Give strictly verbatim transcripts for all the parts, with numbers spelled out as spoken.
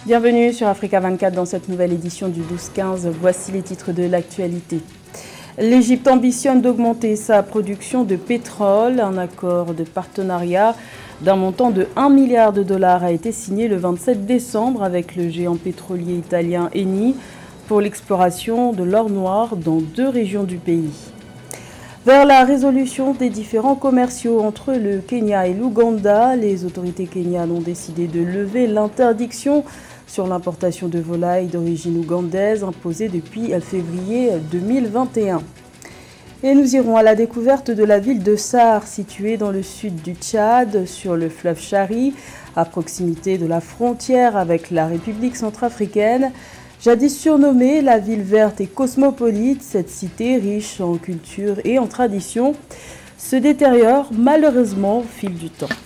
Bienvenue sur Africa vingt-quatre dans cette nouvelle édition du douze quinze. Voici les titres de l'actualité. L'Égypte ambitionne d'augmenter sa production de pétrole. Un accord de partenariat d'un montant de un milliard de dollars a été signé le vingt-sept décembre avec le géant pétrolier italien Eni pour l'exploration de l'or noir dans deux régions du pays. Vers la résolution des différends commerciaux entre le Kenya et l'Ouganda, les autorités kenyanes ont décidé de lever l'interdiction sur l'importation de volailles d'origine ougandaise imposée depuis février deux mille vingt et un. Et nous irons à la découverte de la ville de Sarre, située dans le sud du Tchad, sur le fleuve Chari, à proximité de la frontière avec la République centrafricaine. Jadis surnommée la ville verte et cosmopolite, cette cité riche en culture et en tradition se détériore malheureusement au fil du temps.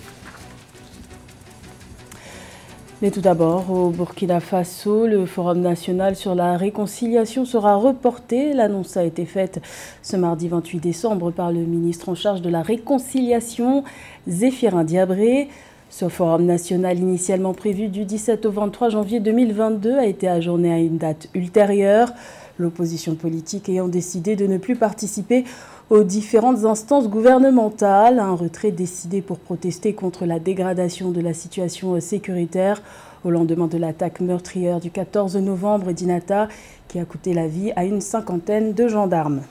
Mais tout d'abord, au Burkina Faso, le Forum national sur la réconciliation sera reporté. L'annonce a été faite ce mardi vingt-huit décembre par le ministre en charge de la réconciliation, Zéphirin Diabré. Ce forum national initialement prévu du dix-sept au vingt-trois janvier deux mille vingt-deux a été ajourné à une date ultérieure, l'opposition politique ayant décidé de ne plus participer aux différentes instances gouvernementales. Un retrait décidé pour protester contre la dégradation de la situation sécuritaire au lendemain de l'attaque meurtrière du quatorze novembre d'Inata qui a coûté la vie à une cinquantaine de gendarmes.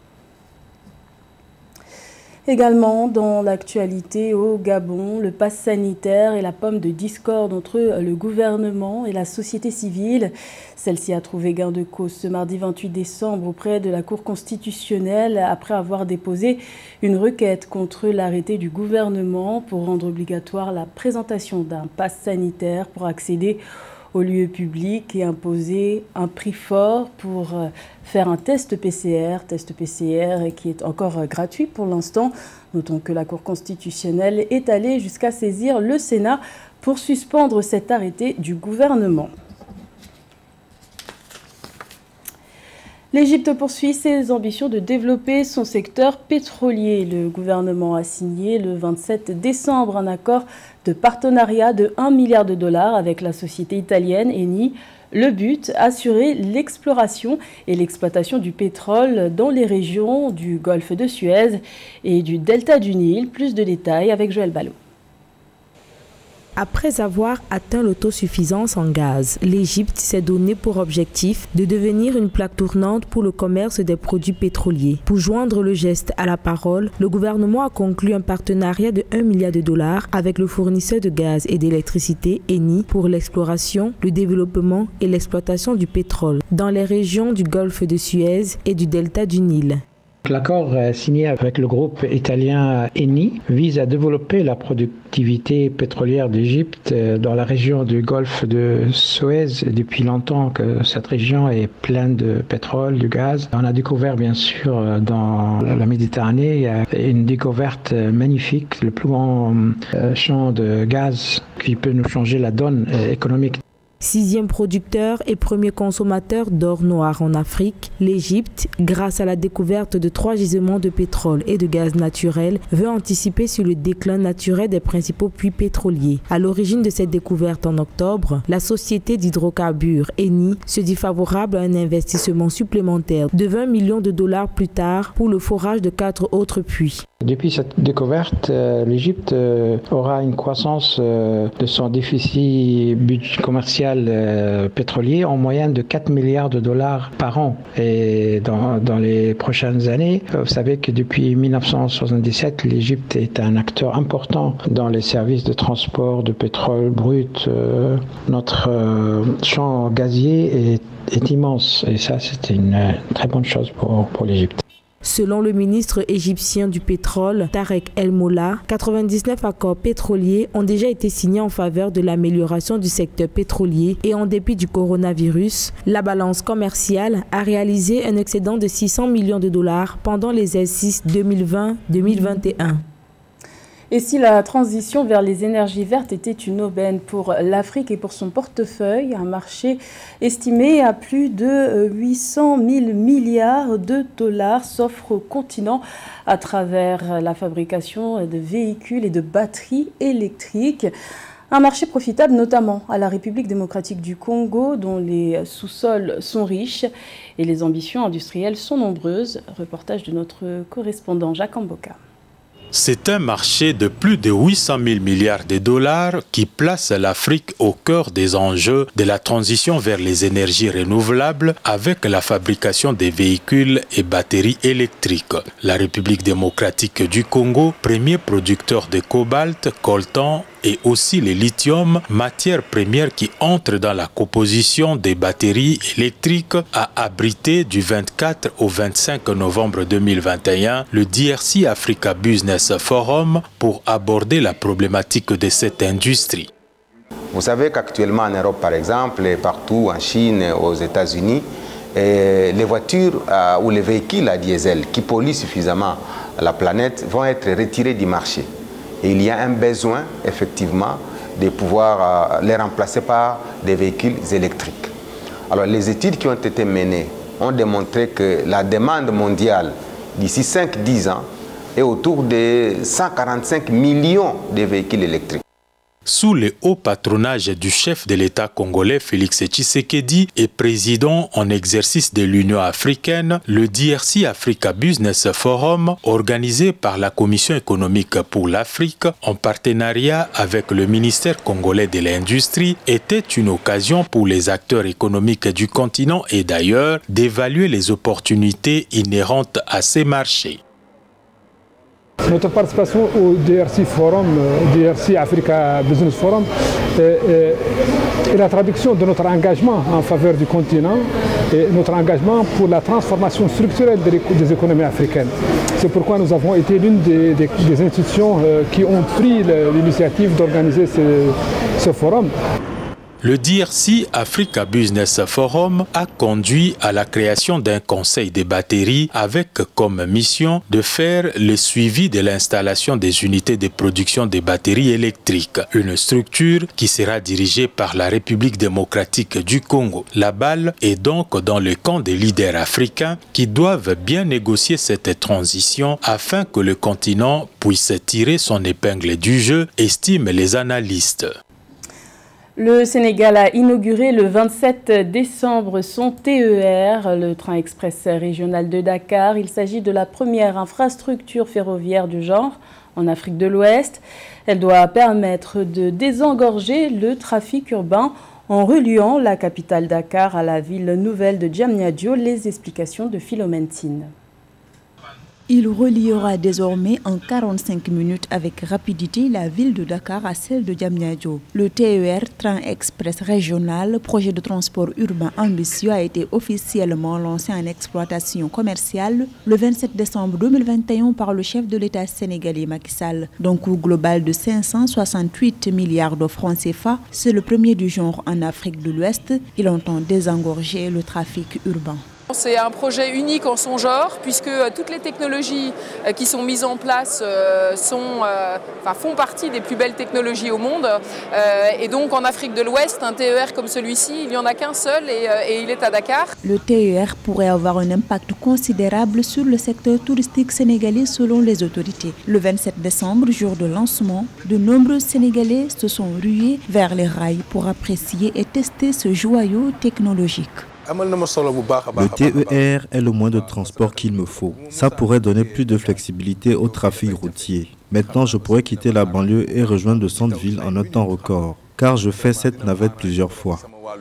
Également dans l'actualité au Gabon, le pass sanitaire est la pomme de discorde entre le gouvernement et la société civile. Celle-ci a trouvé gain de cause ce mardi vingt-huit décembre auprès de la Cour constitutionnelle après avoir déposé une requête contre l'arrêté du gouvernement pour rendre obligatoire la présentation d'un pass sanitaire pour accéder aux lieux publics et imposer un prix fort pour faire un test P C R, test P C R qui est encore gratuit pour l'instant. Notons que la Cour constitutionnelle est allée jusqu'à saisir le Sénat pour suspendre cet arrêté du gouvernement. L'Égypte poursuit ses ambitions de développer son secteur pétrolier. Le gouvernement a signé le vingt-sept décembre un accord de partenariat de un milliard de dollars avec la société italienne Eni. Le but, assurer l'exploration et l'exploitation du pétrole dans les régions du golfe de Suez et du delta du Nil. Plus de détails avec Joël Ballot. Après avoir atteint l'autosuffisance en gaz, l'Égypte s'est donné pour objectif de devenir une plaque tournante pour le commerce des produits pétroliers. Pour joindre le geste à la parole, le gouvernement a conclu un partenariat de un milliard de dollars avec le fournisseur de gaz et d'électricité Eni pour l'exploration, le développement et l'exploitation du pétrole dans les régions du golfe de Suez et du delta du Nil. L'accord signé avec le groupe italien Eni vise à développer la productivité pétrolière d'Égypte dans la région du golfe de Suez. Depuis longtemps que cette région est pleine de pétrole, de gaz. On a découvert bien sûr dans la Méditerranée une découverte magnifique, le plus grand champ de gaz qui peut nous changer la donne économique. Sixième producteur et premier consommateur d'or noir en Afrique, l'Égypte, grâce à la découverte de trois gisements de pétrole et de gaz naturel, veut anticiper sur le déclin naturel des principaux puits pétroliers. À l'origine de cette découverte en octobre, la société d'hydrocarbures Eni se dit favorable à un investissement supplémentaire de vingt millions de dollars plus tard pour le forage de quatre autres puits. Depuis cette découverte, euh, l'Égypte euh, aura une croissance euh, de son déficit budget commercial euh, pétrolier en moyenne de quatre milliards de dollars par an. Et dans, dans les prochaines années, vous savez que depuis mille neuf cent soixante-dix-sept, l'Égypte est un acteur important dans les services de transport de pétrole brut. Euh, notre euh, champ gazier est, est immense et ça, c'est une, une très bonne chose pour, pour l'Égypte. Selon le ministre égyptien du pétrole, Tarek El Molla, quatre-vingt-dix-neuf accords pétroliers ont déjà été signés en faveur de l'amélioration du secteur pétrolier et en dépit du coronavirus, la balance commerciale a réalisé un excédent de six cents millions de dollars pendant l'exercice deux mille vingt deux mille vingt et un. Et si la transition vers les énergies vertes était une aubaine pour l'Afrique et pour son portefeuille, un marché estimé à plus de huit cent mille milliards de dollars s'offre au continent à travers la fabrication de véhicules et de batteries électriques. Un marché profitable notamment à la République démocratique du Congo, dont les sous-sols sont riches et les ambitions industrielles sont nombreuses. Reportage de notre correspondant Jacques Amboka. C'est un marché de plus de huit cent mille milliards de dollars qui place l'Afrique au cœur des enjeux de la transition vers les énergies renouvelables avec la fabrication des véhicules et batteries électriques. La République démocratique du Congo, premier producteur de cobalt, coltan et aussi le lithium, matière première qui entre dans la composition des batteries électriques, a abrité du vingt-quatre au vingt-cinq novembre deux mille vingt et un le D R C Africa Business Forum pour aborder la problématique de cette industrie. Vous savez qu'actuellement en Europe par exemple, et partout en Chine, aux États-Unis, les voitures euh, ou les véhicules à diesel qui polluent suffisamment la planète vont être retirés du marché. Et il y a un besoin, effectivement, de pouvoir euh, les remplacer par des véhicules électriques. Alors, les études qui ont été menées ont démontré que la demande mondiale, d'ici cinq à dix ans, est autour de cent quarante-cinq millions de véhicules électriques. Sous le haut patronage du chef de l'État congolais Félix Tshisekedi et président en exercice de l'Union africaine, le D R C Africa Business Forum, organisé par la Commission économique pour l'Afrique en partenariat avec le ministère congolais de l'Industrie, était une occasion pour les acteurs économiques du continent et d'ailleurs d'évaluer les opportunités inhérentes à ces marchés. Notre participation au D R C Forum, D R C Africa Business Forum, est, est la traduction de notre engagement en faveur du continent et notre engagement pour la transformation structurelle des économies africaines. C'est pourquoi nous avons été l'une des, des, des institutions qui ont pris l'initiative d'organiser ce, ce forum. Le D R C Africa Business Forum a conduit à la création d'un conseil des batteries avec comme mission de faire le suivi de l'installation des unités de production des batteries électriques, une structure qui sera dirigée par la République démocratique du Congo. La balle est donc dans le camp des leaders africains qui doivent bien négocier cette transition afin que le continent puisse tirer son épingle du jeu, estiment les analystes. Le Sénégal a inauguré le vingt-sept décembre son T E R, le train express régional de Dakar. Il s'agit de la première infrastructure ferroviaire du genre en Afrique de l'Ouest. Elle doit permettre de désengorger le trafic urbain en reliant la capitale Dakar à la ville nouvelle de Diamniadio. Les explications de Philomène Tine. Il reliera désormais en quarante-cinq minutes avec rapidité la ville de Dakar à celle de Diamniadio. Le T E R, train express régional, projet de transport urbain ambitieux, a été officiellement lancé en exploitation commerciale le vingt-sept décembre deux mille vingt et un par le chef de l'État sénégalais Macky Sall. D'un coût global de cinq cent soixante-huit milliards de francs C F A, c'est le premier du genre en Afrique de l'Ouest. Il entend désengorger le trafic urbain. C'est un projet unique en son genre puisque toutes les technologies qui sont mises en place sont, enfin, font partie des plus belles technologies au monde. Et donc en Afrique de l'Ouest, un T E R comme celui-ci, il n'y en a qu'un seul et, et il est à Dakar. Le T E R pourrait avoir un impact considérable sur le secteur touristique sénégalais selon les autorités. Le vingt-sept décembre, jour de lancement, de nombreux Sénégalais se sont rués vers les rails pour apprécier et tester ce joyau technologique. Le T E R est le moyen de transport qu'il me faut. Ça pourrait donner plus de flexibilité au trafic routier. Maintenant, je pourrais quitter la banlieue et rejoindre le centre-ville en un temps record, car je fais cette navette plusieurs fois.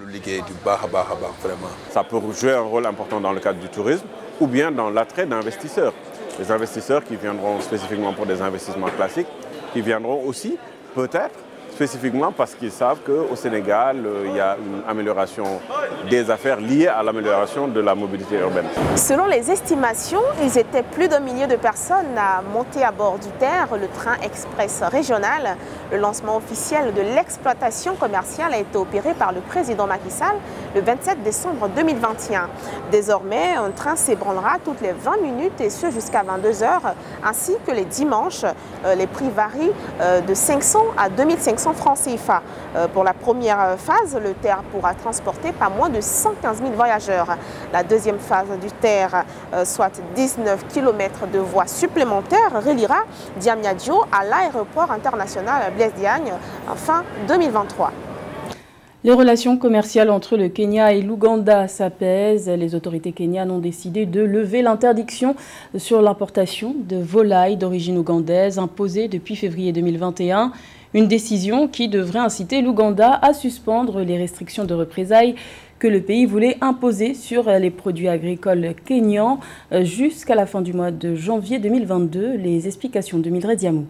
Ça peut jouer un rôle important dans le cadre du tourisme ou bien dans l'attrait d'investisseurs. Les investisseurs qui viendront spécifiquement pour des investissements classiques, qui viendront aussi peut-être spécifiquement parce qu'ils savent qu'au Sénégal, euh, il y a une amélioration des affaires liées à l'amélioration de la mobilité urbaine. Selon les estimations, ils étaient plus d'un millier de personnes à monter à bord du T E R, le train express régional. Le lancement officiel de l'exploitation commerciale a été opéré par le président Macky Sall le vingt-sept décembre deux mille vingt et un. Désormais, un train s'ébranlera toutes les vingt minutes et ce jusqu'à vingt-deux heures, ainsi que les dimanches. Euh, les prix varient euh, de cinq cents à deux mille cinq cinq cents francs C F A. Euh, pour la première phase, le T E R pourra transporter pas moins de cent quinze mille voyageurs. La deuxième phase du T E R, euh, soit dix-neuf kilomètres de voies supplémentaires, reliera Diamniadio à l'aéroport international Blaise Diagne en fin deux mille vingt-trois. Les relations commerciales entre le Kenya et l'Ouganda s'apaisent. Les autorités kenyanes ont décidé de lever l'interdiction sur l'importation de volailles d'origine ougandaise imposée depuis février deux mille vingt et un. Une décision qui devrait inciter l'Ouganda à suspendre les restrictions de représailles que le pays voulait imposer sur les produits agricoles kenyans jusqu'à la fin du mois de janvier deux mille vingt-deux. Les explications de Mildred Diamou.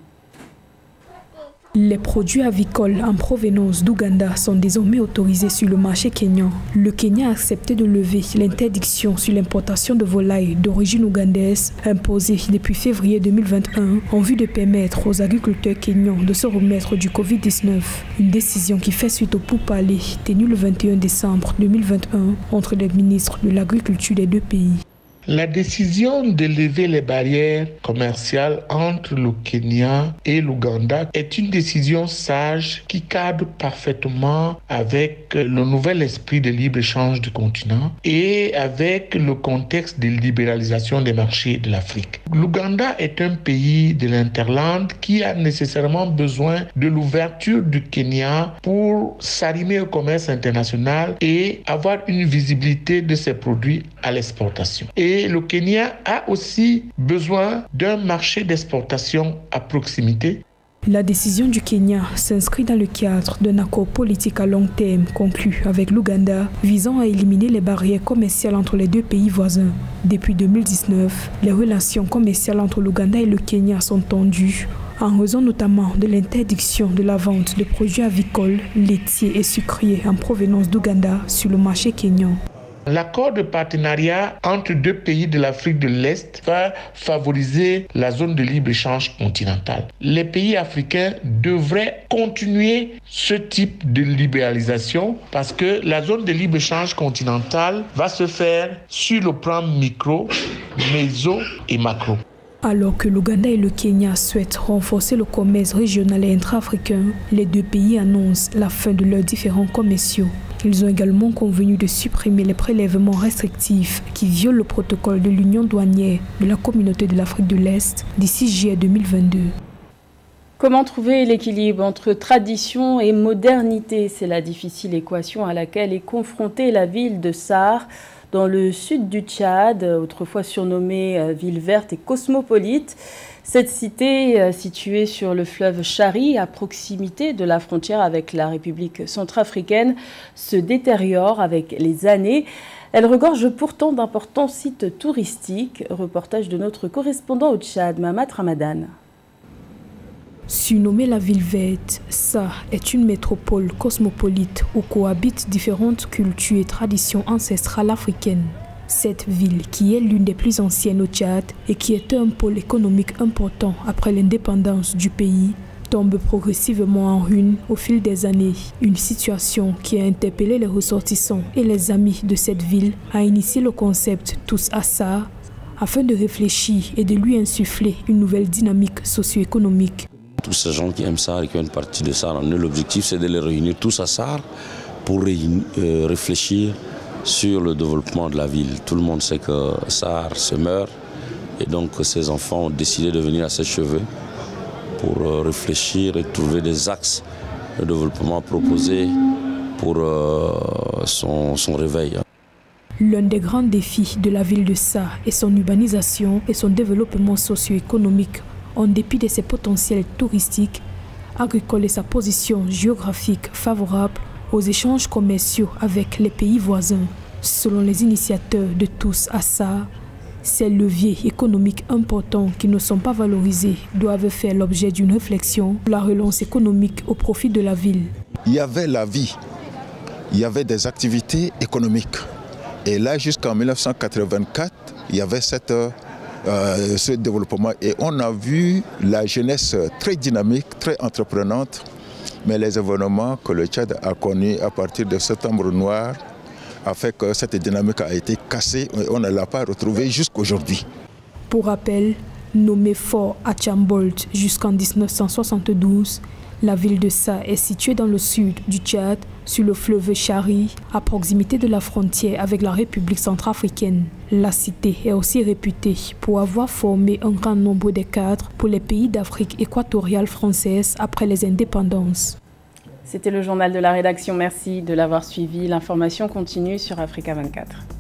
Les produits avicoles en provenance d'Ouganda sont désormais autorisés sur le marché kényan. Le Kenya a accepté de lever l'interdiction sur l'importation de volailles d'origine ougandaise imposée depuis février deux mille vingt et un en vue de permettre aux agriculteurs kenyans de se remettre du Covid dix-neuf. Une décision qui fait suite au pourparlers tenu le vingt et un décembre deux mille vingt et un entre les ministres de l'Agriculture des deux pays. La décision de lever les barrières commerciales entre le Kenya et l'Ouganda est une décision sage qui cadre parfaitement avec le nouvel esprit de libre-échange du continent et avec le contexte de libéralisation des marchés de l'Afrique. L'Ouganda est un pays de l'Interland qui a nécessairement besoin de l'ouverture du Kenya pour s'arrimer au commerce international et avoir une visibilité de ses produits à l'exportation. Et Et le Kenya a aussi besoin d'un marché d'exportation à proximité. La décision du Kenya s'inscrit dans le cadre d'un accord politique à long terme conclu avec l'Ouganda visant à éliminer les barrières commerciales entre les deux pays voisins. Depuis deux mille dix-neuf, les relations commerciales entre l'Ouganda et le Kenya sont tendues en raison notamment de l'interdiction de la vente de produits avicoles, laitiers et sucriers en provenance d'Ouganda sur le marché kényan. L'accord de partenariat entre deux pays de l'Afrique de l'Est va favoriser la zone de libre-échange continentale. Les pays africains devraient continuer ce type de libéralisation parce que la zone de libre-échange continentale va se faire sur le plan micro, méso et macro. Alors que l'Ouganda et le Kenya souhaitent renforcer le commerce régional et intra-africain, les deux pays annoncent la fin de leurs différends commerciaux. Ils ont également convenu de supprimer les prélèvements restrictifs qui violent le protocole de l'Union douanière de la Communauté de l'Afrique de l'Est d'ici juillet deux mille vingt-deux. Comment trouver l'équilibre entre tradition et modernité? C'est la difficile équation à laquelle est confrontée la ville de Sarre, dans le sud du Tchad, autrefois surnommée ville verte et cosmopolite. Cette cité, située sur le fleuve Chari, à proximité de la frontière avec la République centrafricaine, se détériore avec les années. Elle regorge pourtant d'importants sites touristiques. Reportage de notre correspondant au Tchad, Mahamat Ramadan. Surnommée la ville verte, Sarre est une métropole cosmopolite où cohabitent différentes cultures et traditions ancestrales africaines. Cette ville, qui est l'une des plus anciennes au Tchad et qui est un pôle économique important après l'indépendance du pays, tombe progressivement en ruine au fil des années. Une situation qui a interpellé les ressortissants et les amis de cette ville a initié le concept Tous à Sarre afin de réfléchir et de lui insuffler une nouvelle dynamique socio-économique. Tous ces gens qui aiment Sarre et qui ont une partie de Sarre, l'objectif c'est de les réunir tous à Sarre pour euh, réfléchir sur le développement de la ville. Tout le monde sait que Sarre se meurt et donc ces enfants ont décidé de venir à ses cheveux pour euh, réfléchir et trouver des axes de développement proposés pour euh, son, son réveil. L'un des grands défis de la ville de Sarre est son urbanisation et son développement socio-économique. En dépit de ses potentiels touristiques, agricoles et sa position géographique favorable aux échanges commerciaux avec les pays voisins. Selon les initiateurs de Tous à Sarre, ces leviers économiques importants qui ne sont pas valorisés doivent faire l'objet d'une réflexion sur la relance économique au profit de la ville. Il y avait la vie, il y avait des activités économiques. Et là, jusqu'en mille neuf cent quatre-vingt-quatre, il y avait cette... Euh, ce développement et on a vu la jeunesse très dynamique, très entreprenante, mais les événements que le Tchad a connus à partir de septembre noir a fait que cette dynamique a été cassée et on ne l'a pas retrouvée jusqu'aujourd'hui. Pour rappel, nommé fort Achambolt jusqu'en mille neuf cent soixante-douze, La ville de Sa est située dans le sud du Tchad, sur le fleuve Chari, à proximité de la frontière avec la République centrafricaine. La cité est aussi réputée pour avoir formé un grand nombre de cadres pour les pays d'Afrique équatoriale française après les indépendances. C'était le journal de la rédaction. Merci de l'avoir suivi. L'information continue sur Africa vingt-quatre.